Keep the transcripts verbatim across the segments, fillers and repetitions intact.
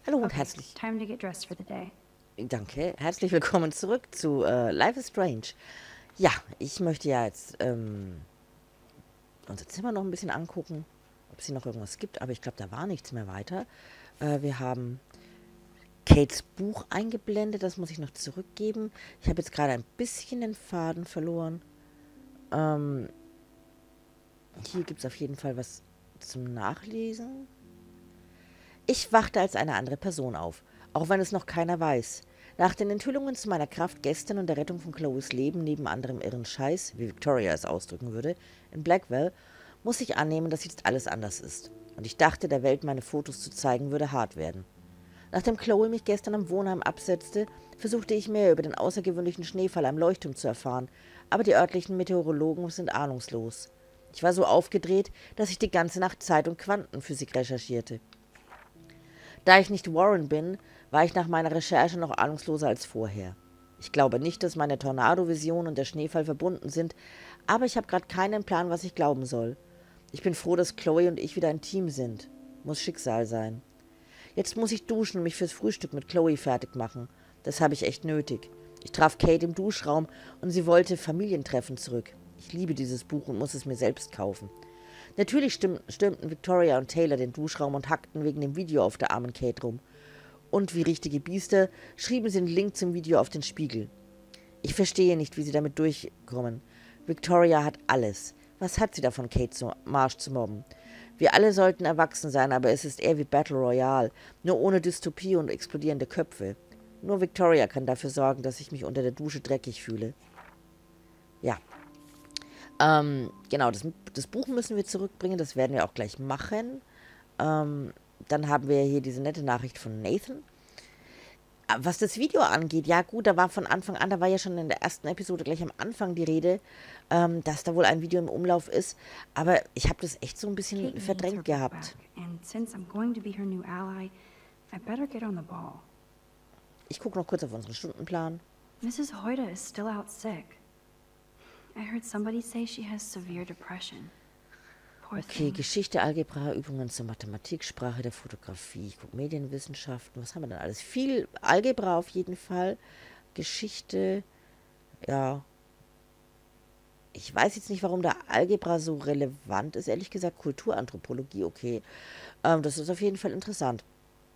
Hallo und Okay, herzlich, time to get dressed for the day. danke, herzlich willkommen zurück zu äh, Life is Strange. Ja, ich möchte ja jetzt ähm, unser Zimmer noch ein bisschen angucken, ob es hier noch irgendwas gibt, aber ich glaube, da war nichts mehr weiter. Äh, wir haben Kates Buch eingeblendet, das muss ich noch zurückgeben. Ich habe jetzt gerade ein bisschen den Faden verloren. Ähm, hier gibt es auf jeden Fall was zum Nachlesen. Ich wachte als eine andere Person auf, auch wenn es noch keiner weiß. Nach den Enthüllungen zu meiner Kraft gestern und der Rettung von Chloes Leben neben anderem irren Scheiß, wie Victoria es ausdrücken würde, in Blackwell, muss ich annehmen, dass jetzt alles anders ist. Und ich dachte, der Welt meine Fotos zu zeigen, würde hart werden. Nachdem Chloe mich gestern am Wohnheim absetzte, versuchte ich mehr über den außergewöhnlichen Schneefall am Leuchtturm zu erfahren, aber die örtlichen Meteorologen sind ahnungslos. Ich war so aufgedreht, dass ich die ganze Nacht Zeit- und Quantenphysik recherchierte. Da ich nicht Warren bin, war ich nach meiner Recherche noch ahnungsloser als vorher. Ich glaube nicht, dass meine Tornado-Vision und der Schneefall verbunden sind, aber ich habe gerade keinen Plan, was ich glauben soll. Ich bin froh, dass Chloe und ich wieder ein Team sind. Muss Schicksal sein. Jetzt muss ich duschen und mich fürs Frühstück mit Chloe fertig machen. Das habe ich echt nötig. Ich traf Kate im Duschraum und sie wollte Familientreffen zurück. Ich liebe dieses Buch und muss es mir selbst kaufen. Natürlich stürmten Victoria und Taylor den Duschraum und hackten wegen dem Video auf der armen Kate rum. Und wie richtige Biester schrieben sie den Link zum Video auf den Spiegel. Ich verstehe nicht, wie sie damit durchkommen. Victoria hat alles. Was hat sie davon, Kate zu Marsch zu mobben? Wir alle sollten erwachsen sein, aber es ist eher wie Battle Royale, nur ohne Dystopie und explodierende Köpfe. Nur Victoria kann dafür sorgen, dass ich mich unter der Dusche dreckig fühle. Ja, ähm, genau, das, das Buch müssen wir zurückbringen, das werden wir auch gleich machen. Ähm, dann haben wir hier diese nette Nachricht von Nathan. Was das Video angeht, ja gut, da war von Anfang an, da war ja schon in der ersten Episode gleich am Anfang die Rede, ähm, dass da wohl ein Video im Umlauf ist. Aber ich habe das echt so ein bisschen Kate needs her verdrängt book gehabt. back, and since I'm going to be her new ally, I better get on the ball. Ich gucke noch kurz auf unseren Stundenplan. Missus Hoyda is still out sick. I heard somebody say she has severe depression. Poor Okay, thing. Geschichte, Algebra, Übungen zur Mathematik, Sprache der Fotografie. Ich gucke Medienwissenschaften. Was haben wir denn alles? Viel Algebra auf jeden Fall. Geschichte, ja. Ich weiß jetzt nicht, warum da Algebra so relevant ist. Ehrlich gesagt, Kulturanthropologie, okay. Ähm, das ist auf jeden Fall interessant.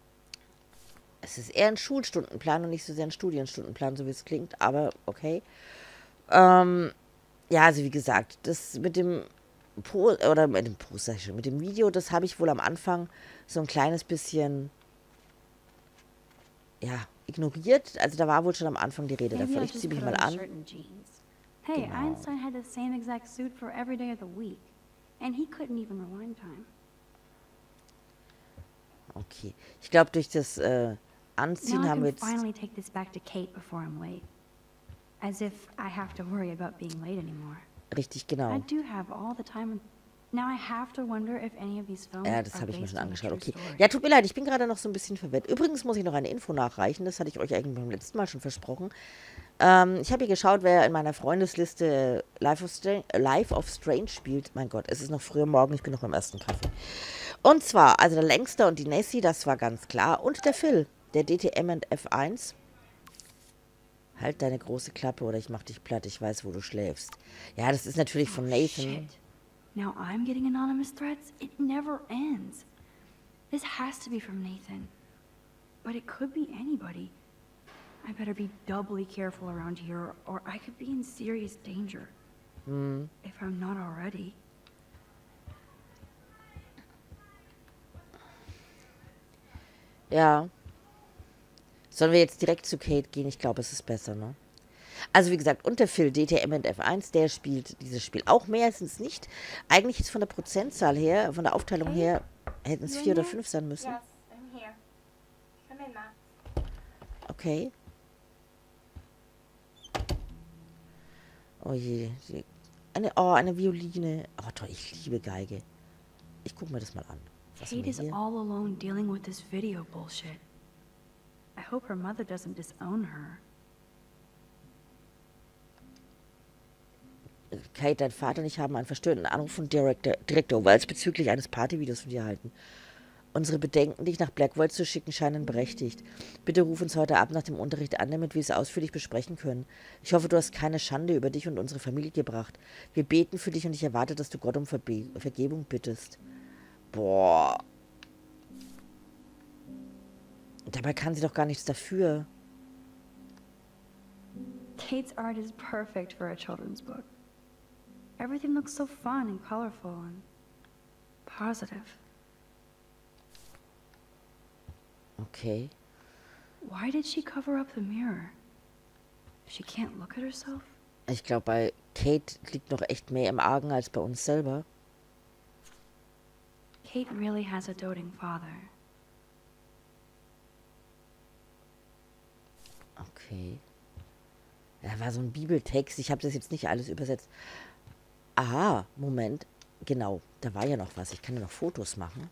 Es ist eher ein Schulstundenplan und nicht so sehr ein Studienstundenplan, so wie es klingt, aber okay. Ähm, ja, also wie gesagt, das mit dem Po oder mit dem Post, sag ich schon, mit dem Video, das habe ich wohl am Anfang so ein kleines bisschen, ja, ignoriert. Also da war wohl schon am Anfang die Rede Maybe davon. I Ich ziehe just mich put mal on a an. shirt and jeans. Hey, Genau. Einstein had the same exact suit for every day of the week, and he couldn't even rewind time. Okay. Ich glaube, durch das äh, Now Anziehen I haben can wir jetzt. finally take this back to Kate before I'm late. As if I have to worry about being late anymore. Richtig, I genau. do have all the time. and Now I have to wonder if any of these films Ja, das are habe ich mir based schon on a angeschaut. true Okay. story. Ja, tut mir leid, ich bin gerade noch so ein bisschen verwirrt. Übrigens muss ich noch eine Info nachreichen. Das hatte ich euch eigentlich beim letzten Mal schon versprochen. Ähm, ich habe hier geschaut, wer in meiner Freundesliste Life of, Strange, Life of Strange spielt. Mein Gott, es ist noch früher morgen, ich bin noch beim ersten Kaffee. Und zwar, also der Längster und die Nessie, das war ganz klar. Und der Phil, der D T M und F eins. Halt deine große Klappe oder ich mach dich platt, ich weiß, wo du schläfst. Ja, das ist natürlich von Oh, Nathan. shit. Now I'm getting anonymous threats? It never ends. This has to be from Nathan. But it could be anybody. I better be doubly careful around here, or I could be in serious danger. Hm. If I'm not already. Ja. Sollen wir jetzt direkt zu Kate gehen? Ich glaube, es ist besser, ne? Also wie gesagt, und der Phil, D T M und F eins, der spielt dieses Spiel auch mehr, sind es nicht. Eigentlich ist von der Prozentzahl her, von der Aufteilung Kate? her, hätten es You vier in oder there? fünf sein müssen. Yes, I'm here. Come in, Max. Okay. Oh je. die- Eine, oh, eine Violine. Oh toll, ich liebe Geige. Ich gucke mir das mal an. Was haben Kate wir is hier? all alone dealing with this video bullshit. I hope her mother doesn't disown her. Kate, dein Vater und ich haben einen verstörenden Anruf von Director, Director Wells bezüglich eines Partyvideos von dir erhalten. Unsere Bedenken, dich nach Blackwell zu schicken, scheinen berechtigt. Bitte ruf uns heute Abend nach dem Unterricht an, damit wir es ausführlich besprechen können. Ich hoffe, du hast keine Schande über dich und unsere Familie gebracht. Wir beten für dich und ich erwarte, dass du Gott um Verbe Vergebung bittest. Boah. Dabei kann sie doch gar nichts dafür. Kate's art is perfect for a children's book. Everything looks so fun and colorful and positive. Okay. Why did she cover up the mirror? She can't look at herself? Ich glaube, bei Kate liegt noch echt mehr im Argen als bei uns selber. Kate really has a doting father. Okay. Da war so ein Bibeltext. Ich habe das jetzt nicht alles übersetzt. Aha, Moment. Genau, da war ja noch was. Ich kann ja noch Fotos machen.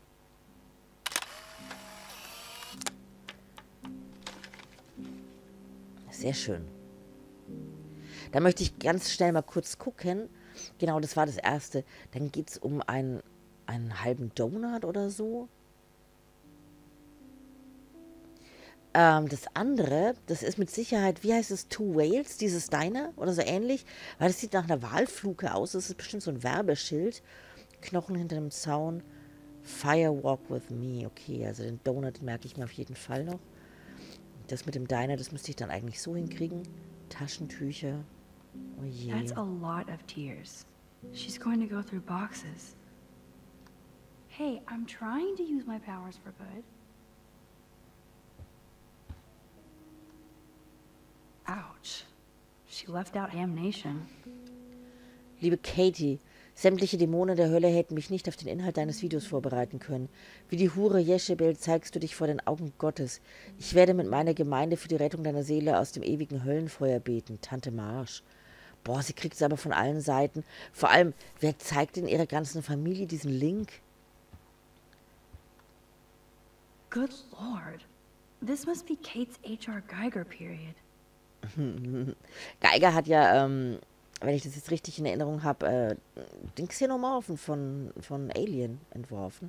Sehr schön. Da möchte ich ganz schnell mal kurz gucken. Genau, das war das erste. Dann geht es um einen, einen halben Donut oder so. Ähm, das andere, das ist mit Sicherheit, wie heißt es, Two Whales, dieses Diner oder so ähnlich. Weil das sieht nach einer Walfluke aus. Das ist bestimmt so ein Werbeschild. Knochen hinter dem Zaun. Fire Walk with Me. Okay, also den Donut merke ich mir auf jeden Fall noch. Das mit dem Diner, das müsste ich dann eigentlich so hinkriegen. Taschentücher. Oh je. That's a lot of tears. She's going to go through boxes. Hey, I'm trying to use my powers for good. Ouch. She left out Damnation. Liebe Katie, sämtliche Dämonen der Hölle hätten mich nicht auf den Inhalt deines Videos vorbereiten können. Wie die Hure Jezebel zeigst du dich vor den Augen Gottes. Ich werde mit meiner Gemeinde für die Rettung deiner Seele aus dem ewigen Höllenfeuer beten. Tante Marsch. Boah, sie kriegt es aber von allen Seiten. Vor allem, wer zeigt in ihrer ganzen Familie diesen Link? Good Lord. This must be Kate's H R Geiger period. Geiger hat ja, ähm, wenn ich das jetzt richtig in Erinnerung habe, äh, den Xenomorphen von, von Alien entworfen.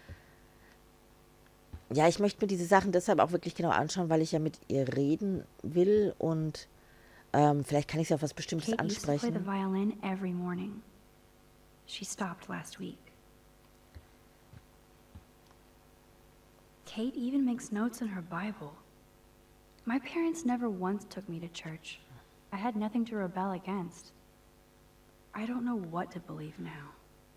Ja, ich möchte mir diese Sachen deshalb auch wirklich genau anschauen, weil ich ja mit ihr reden will und ähm, vielleicht kann ich sie auf was Bestimmtes Kate used to play the ansprechen. violin every morning. She stopped last week. Kate even makes notes in her Bible. My parents never once took me to church. I had nothing to rebel against. I don't know what to believe now.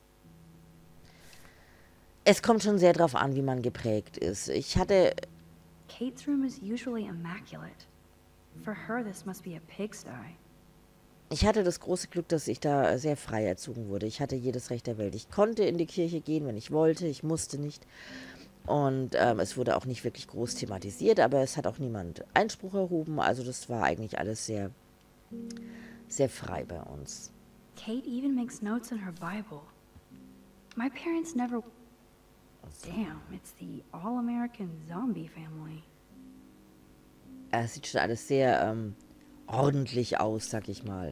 Es kommt schon sehr drauf an, wie man geprägt ist. Ich hatte, Kate's room is usually immaculate. For her, this must be a pigsty. ich hatte das große Glück, dass ich da sehr frei erzogen wurde. Ich hatte jedes Recht der Welt. Ich konnte in die Kirche gehen, wenn ich wollte. Ich musste nicht. Und ähm, es wurde auch nicht wirklich groß thematisiert, aber es hat auch niemand Einspruch erhoben. Also das war eigentlich alles sehr, sehr frei bei uns. Kate even makes notes in her Bible. My parents never... Damn, it's the all-American zombie family. Es sieht schon alles sehr ähm, ordentlich aus, sag ich mal.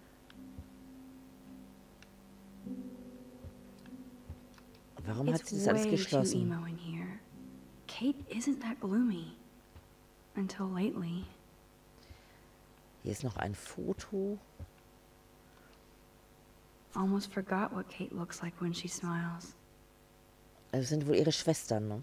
Warum hat It's sie das alles way too geschlossen? emo in here. Kate isn't that gloomy. Until lately. Hier ist noch ein Foto. Almost forgot what Kate looks like when she smiles. Das sind wohl ihre Schwestern, ne?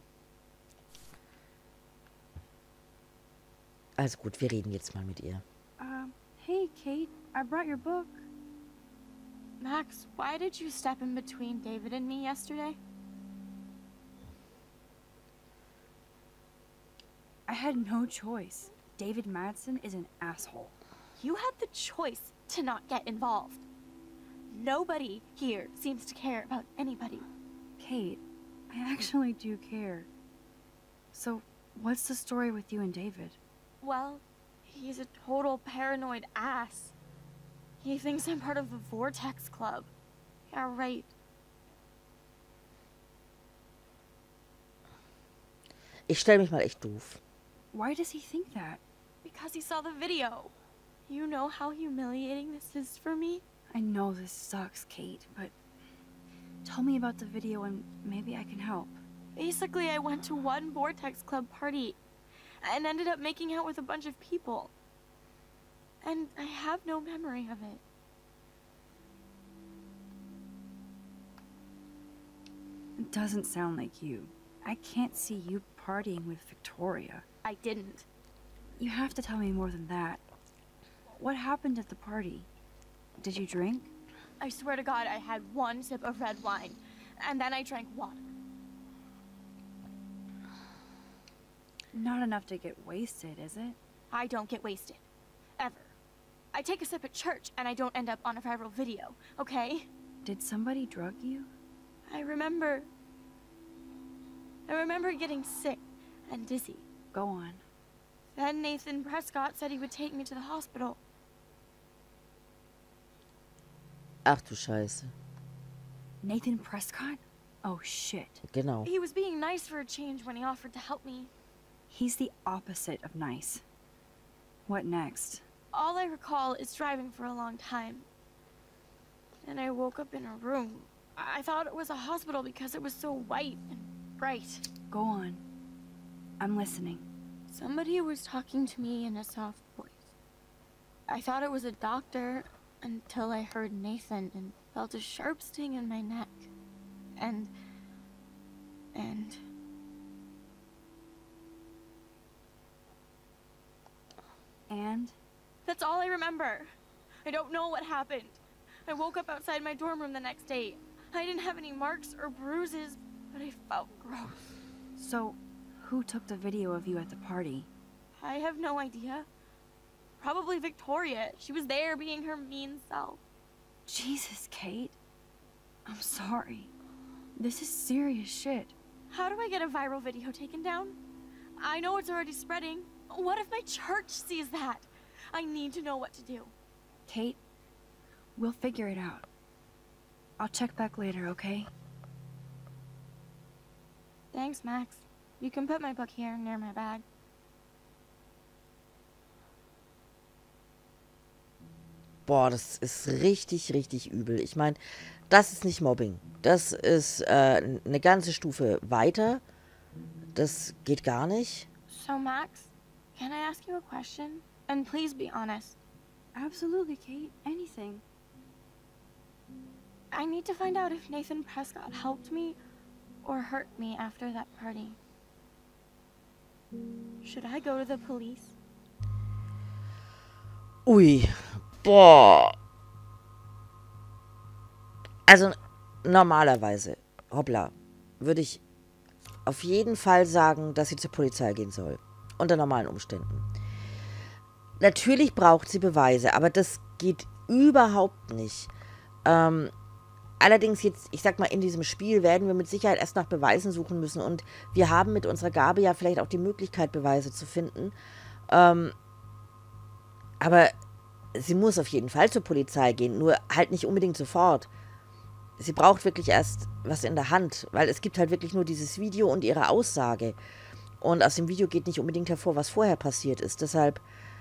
Also gut, wir reden jetzt mal mit ihr. Um, hey, Kate, I brought your book. Max, why did you step in between David and me yesterday? I had no choice. David Madsen is an asshole. You had the choice to not get involved. Nobody here seems to care about anybody. Kate, I actually do care. So, what's the story with you and David? Well, he's a total paranoid ass. He thinks I'm part of the Vortex Club. Yeah, right. Ich stelle mich mal echt doof. Why does he think that? Because he saw the video. You know how humiliating this is for me? I know this sucks, Kate, but tell me about the video and maybe I can help. Basically, I went to one Vortex Club party and ended up making out with a bunch of people. And I have no memory of it. It doesn't sound like you. I can't see you partying with Victoria. I didn't. You have to tell me more than that. What happened at the party? Did you drink? I swear to God, I had one sip of red wine, and then I drank water. Not enough to get wasted, is it? I don't get wasted. Ever. I take a sip at church, and I don't end up on a viral video, okay? Did somebody drug you? I remember... I remember getting sick and dizzy. Go on. Then Nathan Prescott said he would take me to the hospital. Ach du Scheiße. Nathan Prescott? Oh shit. Genau. He was being nice for a change when he offered to help me. He's the opposite of nice. What next? All I recall is driving for a long time. Then I woke up in a room. I thought it was a hospital because it was so white and bright. Go on. I'm listening. Somebody was talking to me in a soft voice. I thought it was a doctor until I heard Nathan and felt a sharp sting in my neck. And... and... And? That's all I remember. I don't know what happened. I woke up outside my dorm room the next day. I didn't have any marks or bruises, but I felt gross. So, who took the video of you at the party? I have no idea. Probably Victoria. She was there being her mean self. Jesus, Kate. I'm sorry. This is serious shit. How do I get a viral video taken down? I know it's already spreading. What if my church sees that? I need to know what to do. Kate, we'll figure it out. I'll check back later, okay? Thanks, Max. You can put my book here near my bag. Boah, das ist richtig, richtig übel. Ich meine, das ist nicht Mobbing. Das ist äh, eine ganze Stufe weiter. Das geht gar nicht. So, Max, can I ask you a question? And please be honest. Absolutely, Kate. Anything. I need to find out if Nathan Prescott helped me or hurt me after that party. Should I go to the police? Ui. Boah. Also normalerweise, hoppla, würde ich auf jeden Fall sagen, dass sie zur Polizei gehen soll. Unter normalen Umständen. Natürlich braucht sie Beweise, aber das geht überhaupt nicht. Ähm, allerdings jetzt, ich sag mal, in diesem Spiel werden wir mit Sicherheit erst nach Beweisen suchen müssen und wir haben mit unserer Gabe ja vielleicht auch die Möglichkeit, Beweise zu finden. Ähm, aber sie muss auf jeden Fall zur Polizei gehen, nur halt nicht unbedingt sofort. Sie braucht wirklich erst was in der Hand, weil es gibt halt wirklich nur dieses Video und ihre Aussage. Und aus dem Video geht nicht unbedingt hervor, was vorher passiert ist. Deshalb,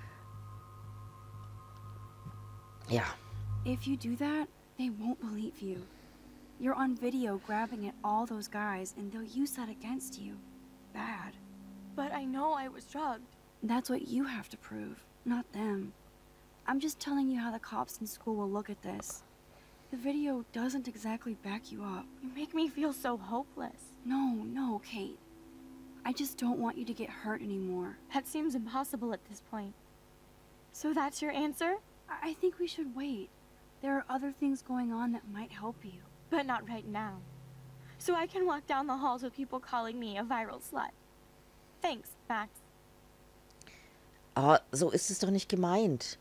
ja. If you do that, they won't believe you. You're on video grabbing at all those guys, and they'll use that against you. Bad. But I know I was drugged. That's what you have to prove, not them. I'm just telling you how the cops in school will look at this. The video doesn't exactly back you up. You make me feel so hopeless. No, no, Kate. I just don't want you to get hurt anymore. That seems impossible at this point. So that's your answer? I, I think we should wait. There are other things going on that might help you. But not right now. So I can walk down the halls with people calling me a viral slut. Thanks, Max. Aber so ist es doch nicht gemeint.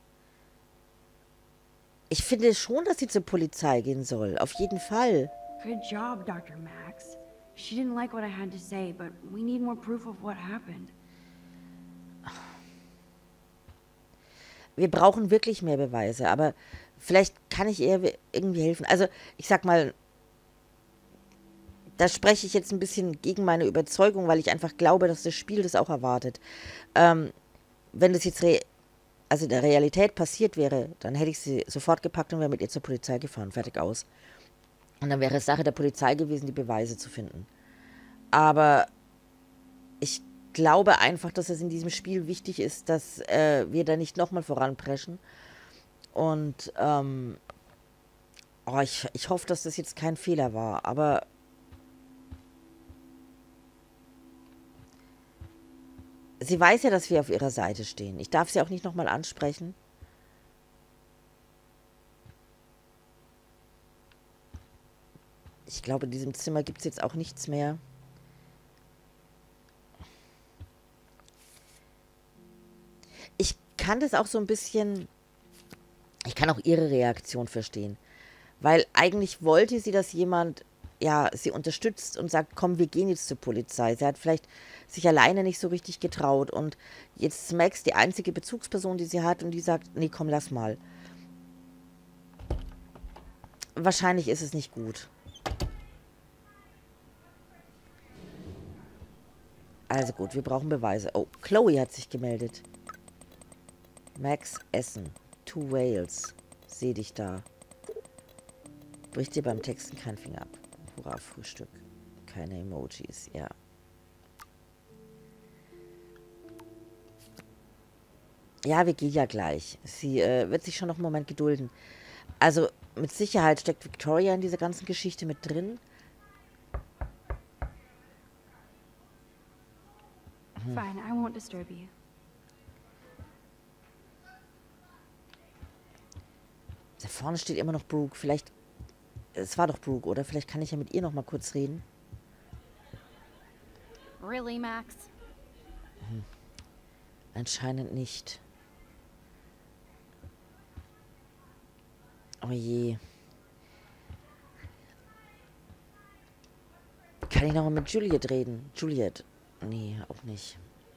Ich finde schon, dass sie zur Polizei gehen soll. Auf jeden Fall. Good job, Doctor Max. She didn't like what I had to say, but we need more proof of what happened. Wir brauchen wirklich mehr Beweise, aber vielleicht kann ich ihr irgendwie helfen. Also, ich sag mal, da spreche ich jetzt ein bisschen gegen meine Überzeugung, weil ich einfach glaube, dass das Spiel das auch erwartet. Ähm, wenn das jetzt re also der Realität passiert wäre, dann hätte ich sie sofort gepackt und wäre mit ihr zur Polizei gefahren. Fertig aus. Und dann wäre es Sache der Polizei gewesen, die Beweise zu finden. Aber ich glaube einfach, dass es in diesem Spiel wichtig ist, dass äh, wir da nicht nochmal voranpreschen. Und ähm, oh, ich, ich hoffe, dass das jetzt kein Fehler war. Aber sie weiß ja, dass wir auf ihrer Seite stehen. Ich darf sie auch nicht nochmal ansprechen. Ich glaube, in diesem Zimmer gibt es jetzt auch nichts mehr. Ich kann das auch so ein bisschen... Ich kann auch ihre Reaktion verstehen. Weil eigentlich wollte sie, dass jemand, ja, sie unterstützt und sagt, komm, wir gehen jetzt zur Polizei. Sie hat vielleicht sich alleine nicht so richtig getraut. Und jetzt ist Max die einzige Bezugsperson, die sie hat und die sagt, nee, komm, lass mal. Wahrscheinlich ist es nicht gut. Also gut, wir brauchen Beweise. Oh, Chloe hat sich gemeldet. Max Essen. Two Whales. Seh dich da. Bricht dir beim Texten kein Finger ab. Hurra, Frühstück. Keine Emojis, ja. Ja, wir gehen ja gleich. Sie äh, wird sich schon noch einen Moment gedulden. Also, mit Sicherheit steckt Victoria in dieser ganzen Geschichte mit drin. Fine, I won't disturb you. Da vorne steht immer noch Brooke. Vielleicht... Es war doch Brooke, oder? Vielleicht kann ich ja mit ihr noch mal kurz reden. Really, Max? Hm. Anscheinend nicht. Oh je. Kann ich noch mal mit Juliet reden? Juliet? Nee, auch nicht.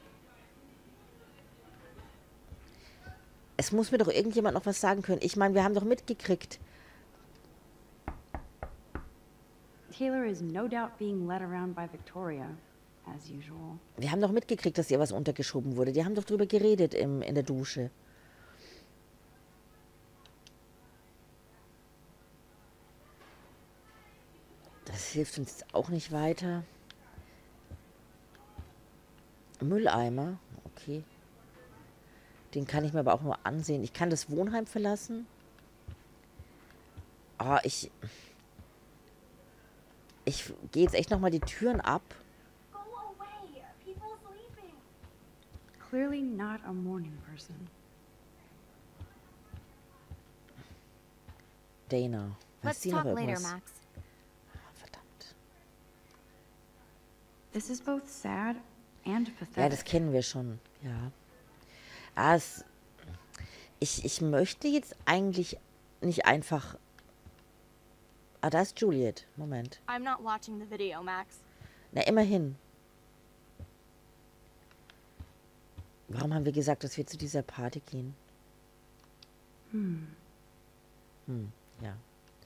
Es muss mir doch irgendjemand noch was sagen können. Ich meine, wir haben doch mitgekriegt. Taylor is no doubt being led around by Victoria, as usual. Wir haben doch mitgekriegt, dass ihr was untergeschoben wurde. Die haben doch drüber geredet im, in der Dusche. Das hilft uns auch nicht weiter. Mülleimer, okay. Den kann ich mir aber auch nur ansehen. Ich kann das Wohnheim verlassen. Ah, ich... Ich gehe jetzt echt nochmal die Türen ab. Go away. People sleeping. Clearly not a morning person. Dana. Weiß Let's sie noch talk later, irgendwas? Max. Ah, verdammt. This is both sad and Ja, pathetic. das kennen wir schon. Ja. Ah, es, ich, ich möchte jetzt eigentlich nicht einfach... Ah, da ist Juliet. Moment. I'm not watching the video, Max. Na, immerhin. Warum haben wir gesagt, dass wir zu dieser Party gehen? Hmm. Hm, ja.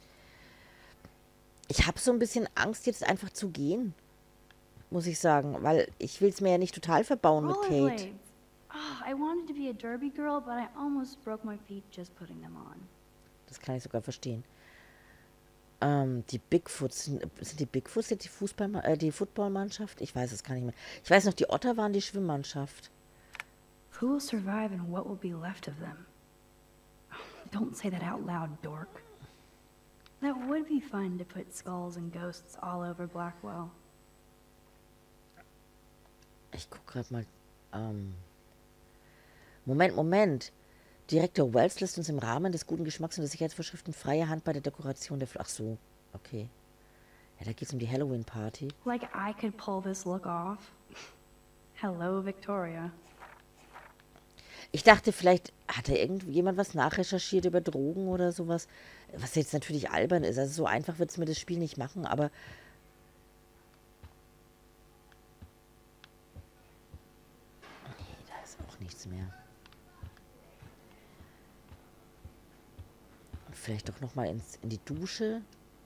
Ich habe so ein bisschen Angst, jetzt einfach zu gehen. Muss ich sagen. Weil ich will es mir ja nicht total verbauen mit Kate. Rollerblades. Oh, I wanted to be a derby girl, but I almost broke my feet just putting them on. Das kann ich sogar verstehen. Ähm, die Bigfoots, sind, sind die Bigfoots jetzt die Fußball, äh, die Footballmannschaft? Ich weiß es gar nicht mehr. Ich weiß noch, die Otter waren die Schwimmmannschaft. Who will survive and what will be left of them? Don't say that out loud, dork. That would be fun to put skulls and ghosts all over Blackwell. Ich guck gerade mal. Ähm, Moment, Moment. Direktor Wells lässt uns im Rahmen des guten Geschmacks und der Sicherheitsvorschriften freie Hand bei der Dekoration der... Fl Ach so, okay. Ja, da geht's um die Halloween-Party. Like I could pull this look off. Hello, Victoria. Ich dachte, vielleicht hat da irgendjemand was nachrecherchiert über Drogen oder sowas. Was jetzt natürlich albern ist. Also so einfach wird es mir das Spiel nicht machen, aber... Nee, da ist auch nichts mehr. Vielleicht doch nochmal in die Dusche.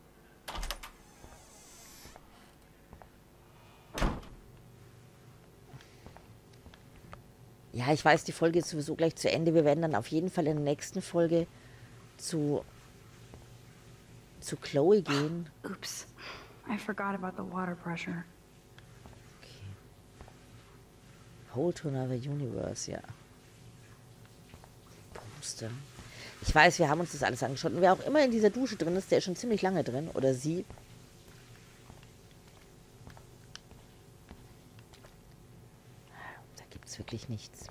Ja, ich weiß, die Folge ist sowieso gleich zu Ende. Wir werden dann auf jeden Fall in der nächsten Folge zu, zu Chloe gehen. Oops. I forgot about the water pressure. Whole to another universe, ja. Poster. Ich weiß, wir haben uns das alles angeschaut. Und wer auch immer in dieser Dusche drin ist, der ist schon ziemlich lange drin. Oder sie. Da gibt es wirklich nichts.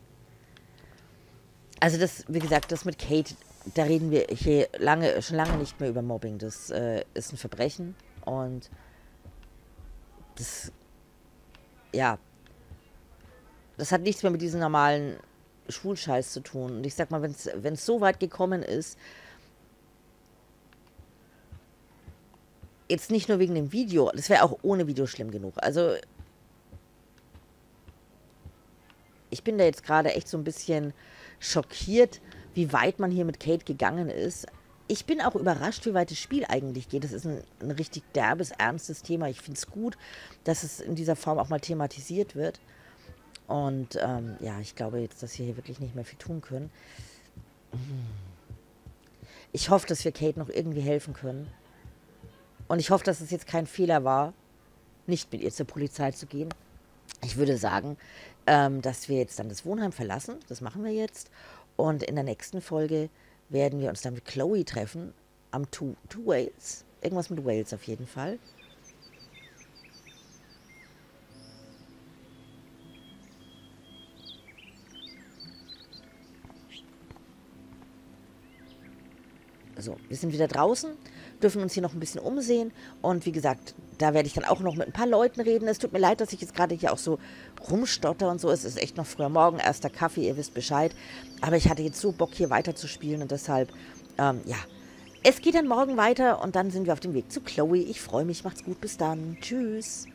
Also das, wie gesagt, das mit Kate, da reden wir hier lange, schon lange nicht mehr über Mobbing. Das äh, ist ein Verbrechen. Und das, ja, das hat nichts mehr mit diesem normalen Schwulscheiß zu tun. Und ich sag mal, wenn es so weit gekommen ist, jetzt nicht nur wegen dem Video, das wäre auch ohne Video schlimm genug. Also, ich bin da jetzt gerade echt so ein bisschen schockiert, wie weit man hier mit Kate gegangen ist. Ich bin auch überrascht, wie weit das Spiel eigentlich geht. Das ist ein, ein richtig derbes, ernstes Thema. Ich finde es gut, dass es in dieser Form auch mal thematisiert wird. Und ähm, ja, ich glaube jetzt, dass wir hier wirklich nicht mehr viel tun können. Ich hoffe, dass wir Kate noch irgendwie helfen können. Und ich hoffe, dass es jetzt kein Fehler war, nicht mit ihr zur Polizei zu gehen. Ich würde sagen, ähm, dass wir jetzt dann das Wohnheim verlassen. Das machen wir jetzt. Und in der nächsten Folge werden wir uns dann mit Chloe treffen. Am Two, Two Wales. Irgendwas mit Wales auf jeden Fall. So, wir sind wieder draußen, dürfen uns hier noch ein bisschen umsehen und wie gesagt, da werde ich dann auch noch mit ein paar Leuten reden. Es tut mir leid, dass ich jetzt gerade hier auch so rumstotter und so. Es ist echt noch früher Morgen, erster Kaffee, ihr wisst Bescheid. Aber ich hatte jetzt so Bock, hier weiter zu spielen und deshalb, ähm, ja. Es geht dann morgen weiter und dann sind wir auf dem Weg zu Chloe. Ich freue mich, macht's gut, bis dann. Tschüss.